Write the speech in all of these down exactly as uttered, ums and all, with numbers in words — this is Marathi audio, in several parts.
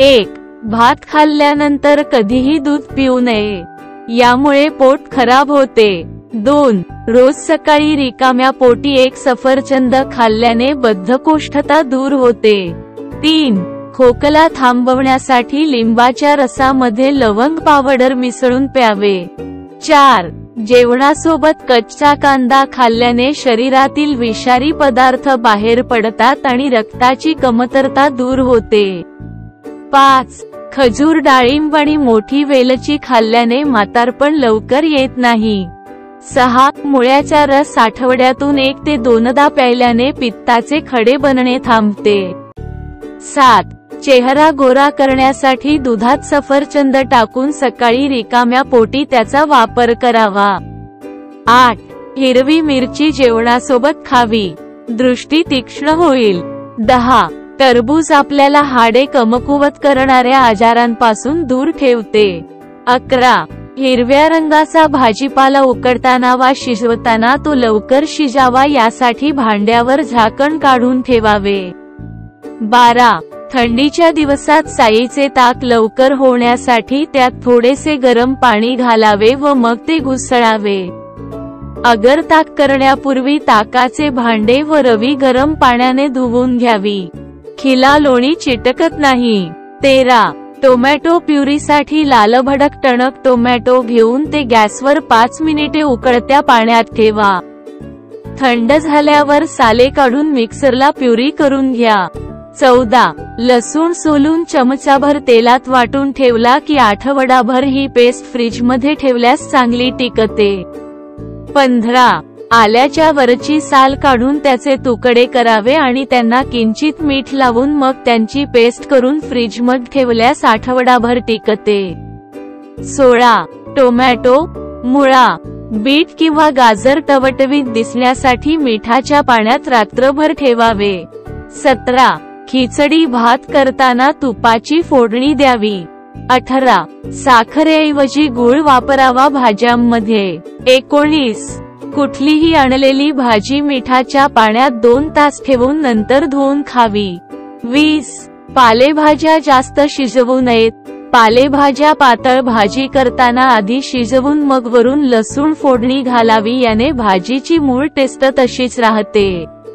एक. भात खाल्ल्यानंतर कधीही दूध पिऊ नये, यामुळे पोट खराब होते. दोन. रोज सकाळी रिकाम्या पोटी एक सफरचंद खाल्ल्याने बद्धकोष्ठता दूर होते. तीन. खोकला थांबवण्यासाठी लिंबाच्या रसामध्ये लवंग पावडर मिसळून प्यावे. चार. जेवणासोबत कच्चा कांदा खाल्ल्याने शरीरातील विषारी पदार्थ बाहेर पडतात आणि रक्ताची कमतरता दूर होते. पाच. खजूर, डाळिंब आणि मोठी वेलची खाल्ल्याने म्हातारपण लवकर येत नाही. सहा. मुळ्याचा रस आठवड्यातून एक ते दोनदा प्यायल्याने पित्ताचे खडे बनणे थांबते. सात. चेहरा गोरा करण्यासाठी दुधात सफरचंद टाकून सकाळी रिकाम्या पोटी त्याचा वापर करावा. आठ. हिरवी मिरची जेवणासोबत खावी, दृष्टी तीक्ष्ण होईल. दहा. टरबूज आपल्याला हाडे कमकुवत करणाऱ्या आजारांपासून दूर ठेवते. अकरा. हिरव्या रंगाचा भाजीपाला उकडताना वा शिजवताना तो लवकर शिजावा यासाठी भांड्यावर झाकण काढून ठेवावे. बारा. थंडीच्या दिवसात साईचे ताक लवकर होण्यासाठी त्यात थोडेसे गरम पाणी घालावे व मग ते घुसळावे. अगर ताक करण्यापूर्वी ताकाचे भांडे व रवी गरम पाण्याने धुवून घ्यावी. खिला लोणी चिटकत नाही. तेरा. टोमॅटो प्युरीसाठी लालभडक टणक टोमॅटो घेऊन ते गॅसवर पाच मिनिटे उकळत्या पाण्यात ठेवा. थंड झाल्यावर साले काढून मिक्सरला प्युरी करून घ्या. चौदा. लसूण सोलून चमचाभर तेलात वाटून ठेवला की आठवडाभर ही पेस्ट फ्रीजमध्ये ठेवल्यास चांगली टिकते. पंधरा. आल्याच्या वरची साल काढून त्याचे तुकडे करावे आणि त्यांना किंचित मीठ लावून मग त्यांची पेस्ट करून फ्रीजमध्ये ठेवल्यास आठवडाभर टिकते. सोळा. टोमॅटो, मुळा, बीट किंवा गाजर टवटवीत दिसण्यासाठी मिठाच्या पाण्यात रात्रभर ठेवावे. सतरा. खिचडी भात करताना तुपाची फोडणी द्यावी. अठरा. साखरेऐवजी गूळ वापरावा भाज्यांमध्ये. एकोणीस. कुठलीही आणलेली भाजी मिठाच्या पाण्यात दोन तास ठेवून नंतर धुवून खावी. वीस. पालेभाज्या जास्त शिजवू नयेत. पालेभाज्या पातळ भाजी करताना आधी शिजवून मग वरून लसूण फोडणी घालावी, याने भाजीची मूळ टेस्ट तशीच राहते.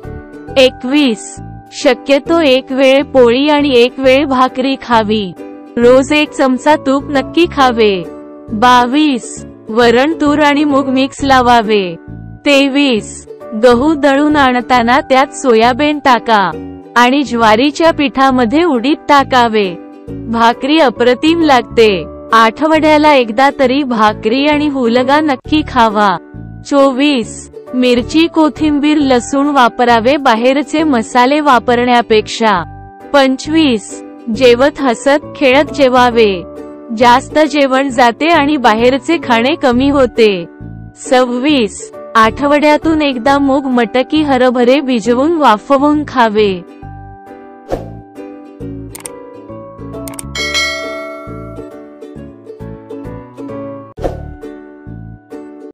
एकवीस. शक्यतो एक वेळ पोळी आणि एक वेळ भाकरी खावी. रोज एक चमचा तूप नक्की खावे. बावीस. वरण, तूर आणि मूग मिक्स लावावे. तेवीस. गहू दळून आणताना त्यात सोयाबीन टाका आणि ज्वारीच्या पिठामध्ये उडीद टाकावे. भाकरी अप्रतिम लागते. आठवड्याला एकदा तरी भाकरी आणि हुलगा नक्की खावा. चोवीस. मिरची, कोथिंबीर, लसूण वापरावे बाहेरचे मसाले वापरण्यापेक्षा. पंचवीस. जेवत हसत खेळत जेवावे. जास्त जेवण जाते आणि बाहेरचे खाणे कमी होते. सव्वीस. आठवड्यातून एकदा मूग, मटकी, हरभरे भिजवून वाफवून खावे.